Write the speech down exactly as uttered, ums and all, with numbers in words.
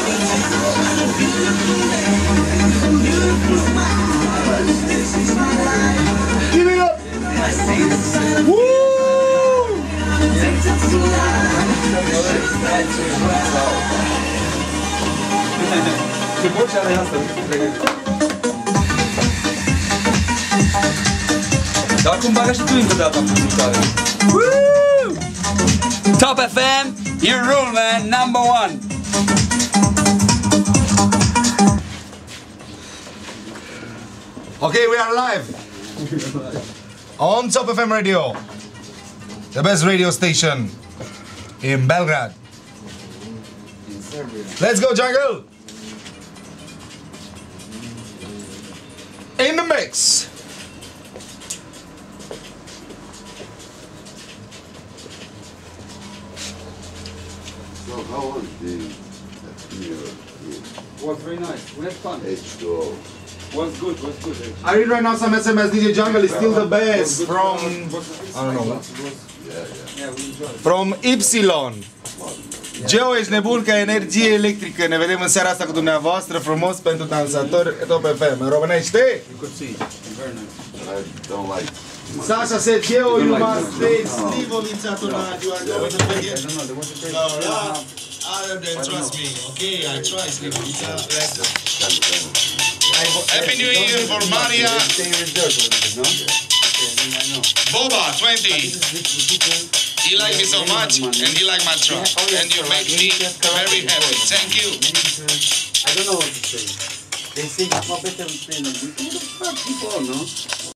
Give it up! Woo! Ce voce are asta? Dar acum bagă și tu încă de data muzicală. Top F M, you rule, man, number one. Okay, we are live on Top F M Radio, the best radio station in Belgrade. Let's go, jungle! In the mix. So how was the New Year? Was very nice. We had fun. H two O. Was good. Was good. I read right now some S M S. D J Jungle is still the best from I don't know Yeah, yeah. Yeah, we enjoyed. from Ypsilon. Geo, ești nebun ca energie electrică. Ne vedem în seara asta cu dumneavoastră, frumos pentru dansatori Top F M. În românește? You could see. Very nice. I don't like. Sasha said, Geo, you must stay sleep on inside tonight. You are going to I forget. don't know. There was a crazy. No, no. Other than trust me. Okay, I try sleep on inside. Happy New Year for Maria Stay reserved a little bit, no? Okay, then I know. Boba twenty. You like me so much, and you like my truck, and you make me very happy. Thank you. I don't know what to say. They say it's more better with playing on YouTube. What the fuck, people, no?